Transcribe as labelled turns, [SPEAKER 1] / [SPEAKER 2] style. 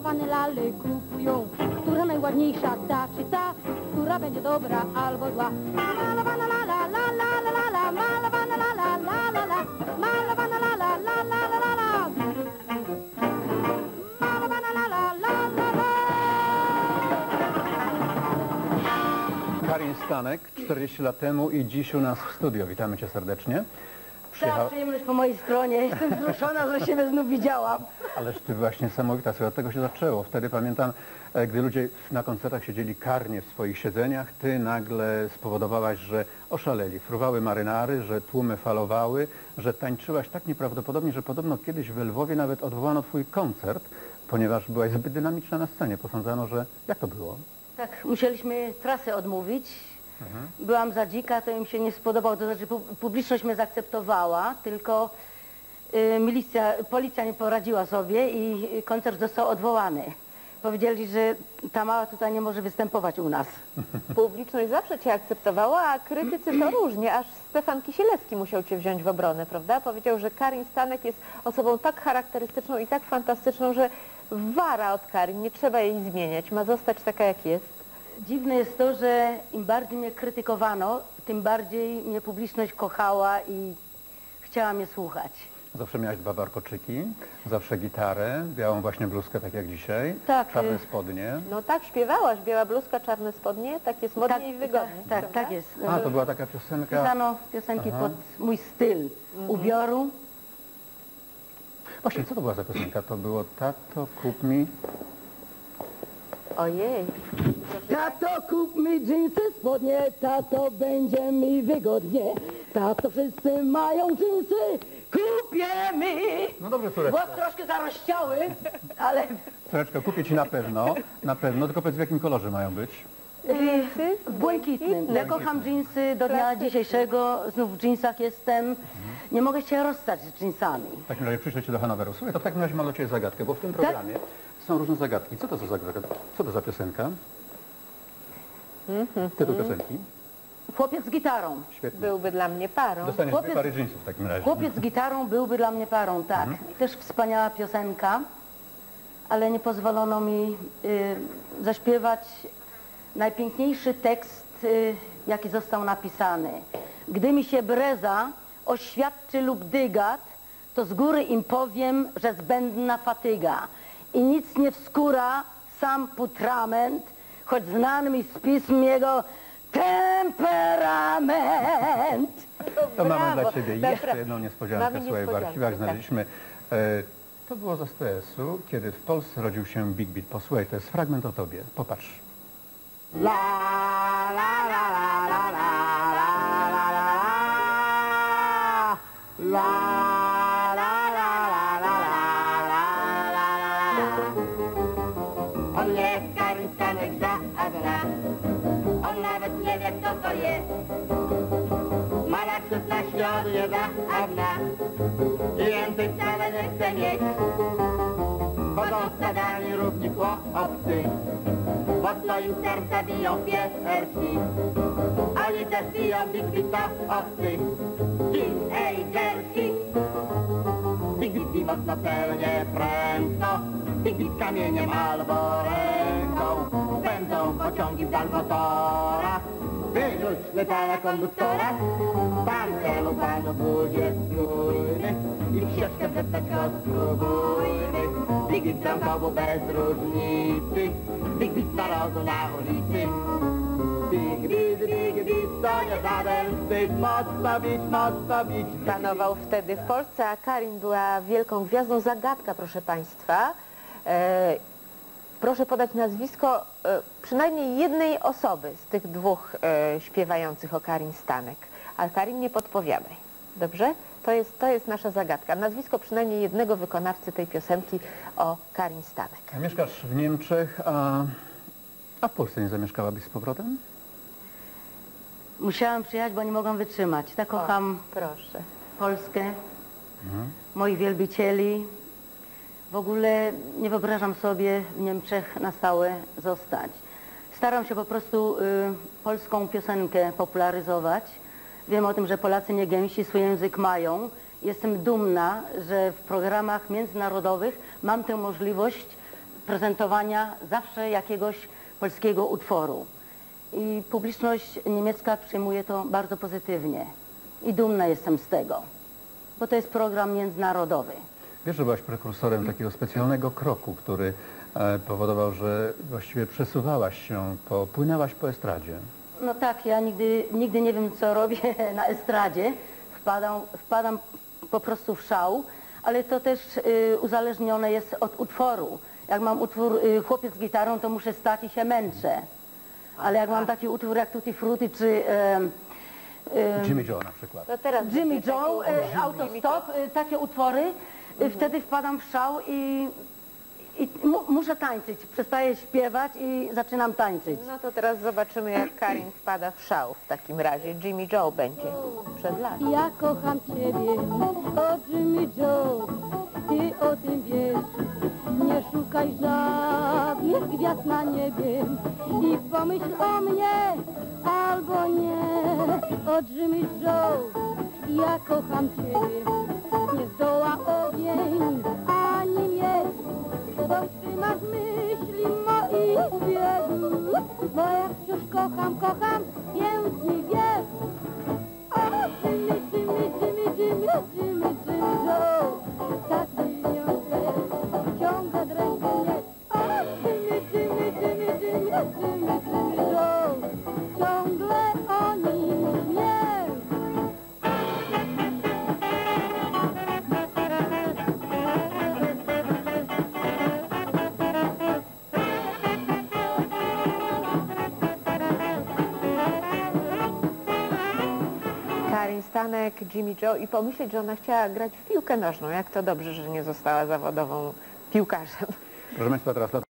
[SPEAKER 1] panny lale kupują, która najładniejsza, ta czy ta, która będzie dobra albo zła. Malowana la la la la la la la, malowana la la la la la, malowana la la la la la la la, malowana la la la la la.
[SPEAKER 2] Karin Stanek, 40 lat temu i dziś u nas w studio. Witamy cię serdecznie.
[SPEAKER 1] Cała przyjemność po mojej stronie. Jestem wzruszona, że siebie znów widziałam.
[SPEAKER 2] Ależ ty właśnie niesamowita, słuchaj, od tego się zaczęło. Wtedy pamiętam, gdy ludzie na koncertach siedzieli karnie w swoich siedzeniach, ty nagle spowodowałaś, że oszaleli. Fruwały marynary, że tłumy falowały, że tańczyłaś tak nieprawdopodobnie, że podobno kiedyś w Lwowie nawet odwołano twój koncert, ponieważ byłaś zbyt dynamiczna na scenie. Posądzano, że... Jak to było?
[SPEAKER 1] Tak, musieliśmy trasę odmówić. Byłam za dzika, to im się nie spodobało, to znaczy publiczność mnie zaakceptowała, tylko policja nie poradziła sobie i koncert został odwołany. Powiedzieli, że ta mała tutaj nie może występować u nas.
[SPEAKER 3] Publiczność zawsze cię akceptowała, a krytycy to różnie, aż Stefan Kisielewski musiał cię wziąć w obronę, prawda? Powiedział, że Karin Stanek jest osobą tak charakterystyczną i tak fantastyczną, że wara od Karin, nie trzeba jej zmieniać, ma zostać taka jak jest.
[SPEAKER 1] Dziwne jest to, że im bardziej mnie krytykowano, tym bardziej mnie publiczność kochała i chciała mnie słuchać.
[SPEAKER 2] Zawsze miałaś dwa warkoczyki, zawsze gitarę, białą właśnie bluzkę, tak jak dzisiaj,
[SPEAKER 1] tak,
[SPEAKER 2] czarne spodnie.
[SPEAKER 3] No tak, śpiewałaś, biała bluzka, czarne spodnie, tak jest modnie i wygodnie.
[SPEAKER 1] Tak jest.
[SPEAKER 2] A, to była taka piosenka...
[SPEAKER 1] Pisano piosenki pod mój styl ubioru.
[SPEAKER 2] Właśnie, co to była za piosenka? To było Tato, kup mi...
[SPEAKER 3] Ojej.
[SPEAKER 1] Tato, kup mi dżinsy, spodnie, tato, będzie mi wygodnie. Tato, wszyscy mają dżinsy, kupię mi.
[SPEAKER 2] No dobrze, córeczko.
[SPEAKER 1] Włos troszkę zarościały, ale...
[SPEAKER 2] Córeczko, kupię ci na pewno, tylko powiedz, w jakim kolorze mają być?
[SPEAKER 3] Dżinsy?
[SPEAKER 1] W błękitnym. Ja kocham dżinsy do dnia dzisiejszego, znów w dżinsach jestem. Nie mogę się rozstać z dżinsami.
[SPEAKER 2] W takim razie przyszedł cię do Hanoweru. Słuchaj, to w takim razie mam do ciebie zagadkę, bo w tym programie są różne zagadki. Co to za zagadka? Co to za piosenka? Tytuł piosenki?
[SPEAKER 1] Chłopiec z gitarą.
[SPEAKER 2] Świetnie.
[SPEAKER 3] Byłby dla mnie parą.
[SPEAKER 2] Dostaniesz dwie pary dżinsów w takim razie.
[SPEAKER 1] Chłopiec z gitarą byłby dla mnie parą, tak. Też wspaniała piosenka, ale nie pozwolono mi zaśpiewać najpiękniejszy tekst, jaki został napisany. Gdy mi się breza oświadczy lub dygat, to z góry im powiem, że zbędna fatyga. I nic nie wskóra sam putrament, choć znany mi z pism jego temperament.
[SPEAKER 2] To mamy
[SPEAKER 3] Brawo.
[SPEAKER 2] dla ciebie
[SPEAKER 3] Dobra.
[SPEAKER 2] jeszcze jedną niespodziankę.
[SPEAKER 3] Mamy
[SPEAKER 2] Słuchaj, w
[SPEAKER 3] niespodziankę,
[SPEAKER 2] archiwach
[SPEAKER 3] tak.
[SPEAKER 2] znaleźliśmy... to było za stresu, kiedy w Polsce rodził się Big Beat. Posłuchaj, to jest fragment o tobie. Popatrz.
[SPEAKER 1] La la la la la la la la la la la la. On jest Karin Stanek żadna, on nawet nie wie kto to jest. Ma lat 16 od niedawna i więcej wcale nie chce mieć. Chodzą stadami równi chłopcy, bo swoim serca biją piersi. Oni też biją Big Beat owcy, teenagersi. Big Beat mocno celnie prędko, Big Beat kamieniem albo ręką. Pędzą pociągi w dal motora, wyrzuć letala konduktora. Pan celu panu budzie sprójny i w ścieżkę przestać go spróbujmy. Big Beat zamkowu bez różnicy, Big Beat narodu na ulicy. Big Beat, to nie żaden wstyd, mocno bić.
[SPEAKER 3] Panował wtedy w Polsce, a Karin była wielką gwiazdą. Zagadka, proszę państwa. Proszę podać nazwisko przynajmniej jednej osoby z tych dwóch śpiewających o Karin Stanek. Ale Karin, nie podpowiadaj. Dobrze? To jest nasza zagadka. Nazwisko przynajmniej jednego wykonawcy tej piosenki o Karin Stanek.
[SPEAKER 2] A mieszkasz w Niemczech, a w Polsce nie zamieszkałabyś z powrotem?
[SPEAKER 1] Musiałam przyjechać, bo nie mogłam wytrzymać. Tak kocham
[SPEAKER 3] Proszę.
[SPEAKER 1] Polskę, moich wielbicieli. W ogóle nie wyobrażam sobie w Niemczech na stałe zostać. Staram się po prostu polską piosenkę popularyzować. Wiem o tym, że Polacy nie gęsi, swój język mają. Jestem dumna, że w programach międzynarodowych mam tę możliwość
[SPEAKER 4] prezentowania zawsze jakiegoś polskiego utworu. I publiczność niemiecka przyjmuje to bardzo pozytywnie. I dumna jestem z tego, bo to jest program międzynarodowy.
[SPEAKER 2] Wiesz, że byłaś prekursorem takiego specjalnego kroku, który powodował, że właściwie przesuwałaś się, płynęłaś po estradzie.
[SPEAKER 4] No tak, ja nigdy nie wiem, co robię na estradzie. Wpadam po prostu w szał, ale to też uzależnione jest od utworu. Jak mam utwór Chłopiec z gitarą, to muszę stać i się męczę. Ale jak mam taki utwór jak Tutti Frutti czy
[SPEAKER 2] Jimmy Joe na przykład.
[SPEAKER 3] To teraz
[SPEAKER 4] Jimmy
[SPEAKER 3] będzie
[SPEAKER 4] Joe,
[SPEAKER 3] taki
[SPEAKER 4] Autostop, takie utwory, wtedy wpadam w szał i muszę tańczyć. Przestaję śpiewać i zaczynam tańczyć.
[SPEAKER 3] No to teraz zobaczymy, jak Karin wpada w szał w takim razie. Jimmy Joe będzie przed nami.
[SPEAKER 5] Ja kocham Ciebie, o Jimmy Joe, Ty o tym wiesz. Nie szukaj żadnych gwiazd na niebie i pomyśl o mnie albo nie. O Jimmy Joe, ja kocham Ciebie, nie zdoła ogień ani miecz, bo Ty masz myśli moich biegu, bo ja wciąż kocham, więc nie wiesz. O Jimmy, Jimmy, Jimmy, Jimmy, Jimmy, Jimmy Joe, tak pieniądze ciągle dręczy mnie. O Jimmy, Jimmy, Jimmy, Jimmy, Jimmy, Jimmy Joe, ciągle o nim śnię.
[SPEAKER 3] Karin Stanek, Jimmy Joe i pomyśleć, że ona chciała grać w piłkę nożną. Jak to dobrze, że nie została zawodową piłkarzem.
[SPEAKER 2] Proszę Państwa, teraz